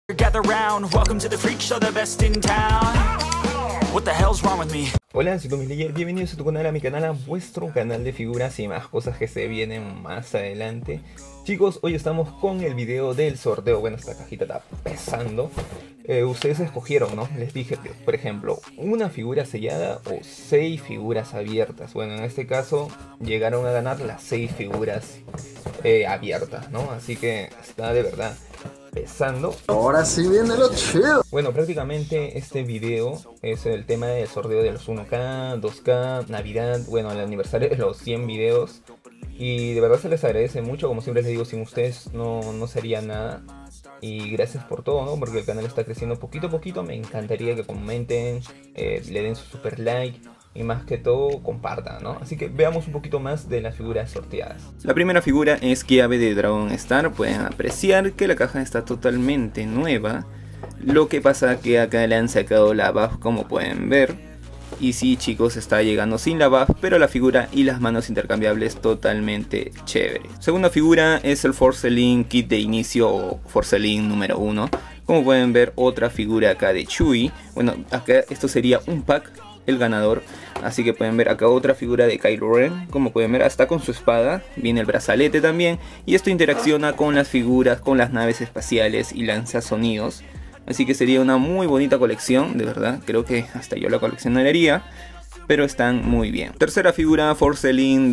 Gather round, welcome to the freak show, the best in town. What the hell's wrong with me? Hola, soy Tommy, bienvenidos a tu canal, a mi canal, a vuestro canal de figuras y más cosas que se vienen más adelante. Chicos, hoy estamos con el video del sorteo. Bueno, esta cajita está pesando. Ustedes escogieron, ¿no? Les dije, por ejemplo, una figura sellada o 6 figuras abiertas. Bueno, en este caso llegaron a ganar las 6 figuras abiertas, ¿no? Así que está de verdad pesando. Ahora sí viene lo chido. Bueno, prácticamente este video es el tema del sorteo de los 1K, 2K, Navidad, bueno, el aniversario de los 100 videos. Y de verdad se les agradece mucho, como siempre les digo, sin ustedes no sería nada. Y gracias por todo, ¿no? Porque el canal está creciendo poquito a poquito. Me encantaría que comenten, le den su super like y más que todo compartan, ¿no? Así que veamos un poquito más de las figuras sorteadas. La primera figura es Kiabe de Dragon Star. Pueden apreciar que la caja está totalmente nueva. Lo que pasa que acá le han sacado la buff, como pueden ver. Y sí, chicos, está llegando sin la buff, pero la figura y las manos intercambiables totalmente chévere. Segunda figura es el Force Kit de inicio o Force número 1. Como pueden ver, otra figura acá de Chewie. Bueno, acá esto sería un pack, el ganador. Así que pueden ver acá otra figura de Kylo Ren. Como pueden ver, hasta con su espada. Viene el brazalete también. Y esto interacciona con las figuras, con las naves espaciales y lanza sonidos. Así que sería una muy bonita colección, de verdad. Creo que hasta yo la coleccionaría. Pero están muy bien. Tercera figura, Force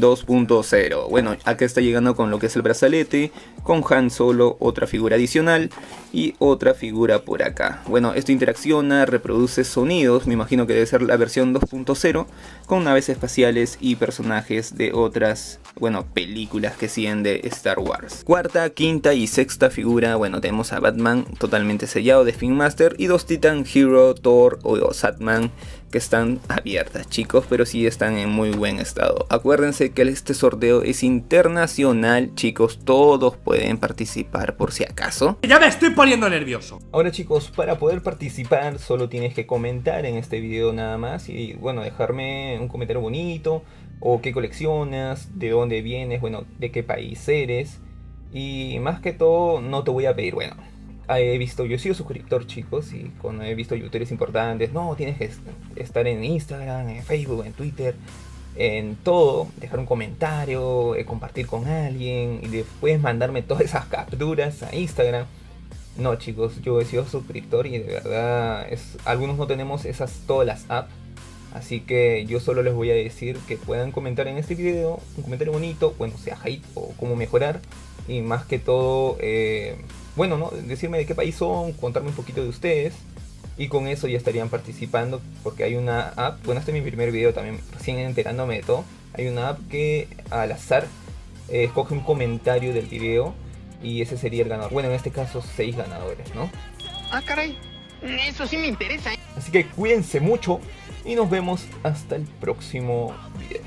2.0. Bueno, acá está llegando con lo que es el brazalete, con Han Solo, otra figura adicional y otra figura por acá. Bueno, esto interacciona, reproduce sonidos, me imagino que debe ser la versión 2.0, con naves espaciales y personajes de otras, bueno, películas que siguen de Star Wars. Cuarta, quinta y sexta figura, bueno, tenemos a Batman totalmente sellado de Spin Master y dos Titan Hero, Thor o Satman, que están abiertas, chicos, pero sí están en muy buen estado. Acuérdense que este sorteo es internacional, chicos, todos pueden participar por si acaso. Ya me estoy poniendo nervioso. Ahora, chicos, para poder participar solo tienes que comentar en este video nada más y bueno, dejarme un comentario bonito o qué coleccionas, de dónde vienes, bueno, de qué país eres y más que todo no te voy a pedir, bueno, yo he sido suscriptor, chicos, y cuando he visto youtubers importantes, no, tienes que estar en Instagram, en Facebook, en Twitter, en todo, dejar un comentario, compartir con alguien y después mandarme todas esas capturas a Instagram. No, chicos, yo he sido suscriptor y de verdad algunos no tenemos todas las apps, así que yo solo les voy a decir que puedan comentar en este video un comentario bonito, bueno, sea hate o cómo mejorar y más que todo bueno, ¿no? Decirme de qué país son, contarme un poquito de ustedes. Y con eso ya estarían participando. Porque hay una app, bueno, este es mi primer video también, recién enterándome de todo. Hay una app que al azar escoge un comentario del video y ese sería el ganador. Bueno, en este caso 6 ganadores, ¿no? Ah, caray, eso sí me interesa. Así que cuídense mucho y nos vemos hasta el próximo video.